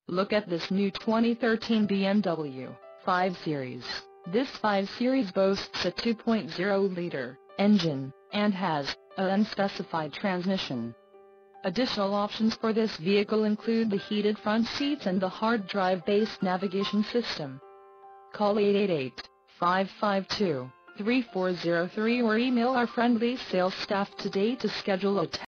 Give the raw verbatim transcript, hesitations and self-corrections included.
Look at this new twenty thirteen B M W five Series. This five Series boasts a two point oh liter engine, and has an unspecified transmission. Additional options for this vehicle include the heated front seats and the hard drive-based navigation system. Call eight eight eight, five five two, three four zero three or email our friendly sales staff today to schedule a